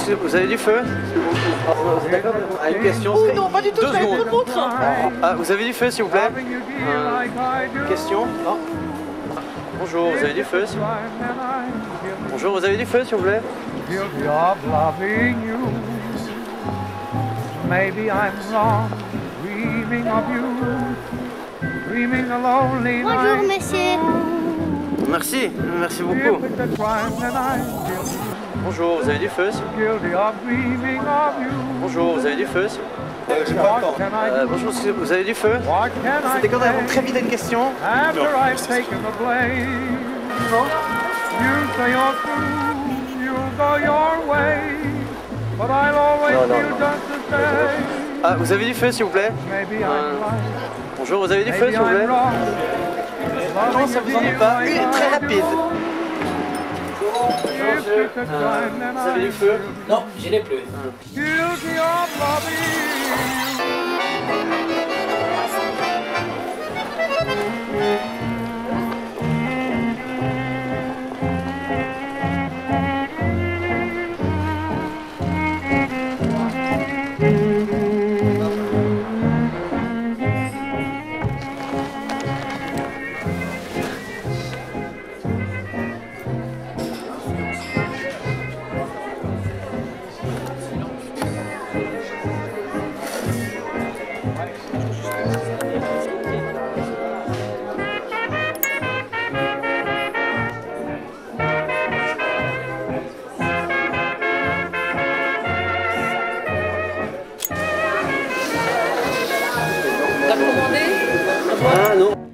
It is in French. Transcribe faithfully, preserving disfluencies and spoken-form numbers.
vous avez du feu? Vous êtes d'accord? Ah, une question. Oh non, pas du tout, Deux je vais secondes. prendre mon train. Ah, vous avez du feu, s'il vous plaît? euh, Question? Non. Bonjour, vous avez du feu? Bonjour, vous avez du feu, s'il vous plaît? Maybe I'm wrong, dreaming of you, dreaming a lonely night. Bonjour, monsieur. Merci, merci beaucoup. Bonjour, vous avez du feu? Bonjour, vous avez du feu? Euh, j'ai pas le temps. Euh, bonjour, vous avez du feu? C'était quand même très vite une question. Non. Non. Non, non, non. Ah, vous avez du feu, s'il vous plaît? euh, Bonjour, vous avez du feu, s'il vous plaît? Non, ça vous en est pas. Une très rapide. Bonjour, monsieur. Euh, vous avez du feu? Non, je n'ai plus. T'as commandé? Ah non.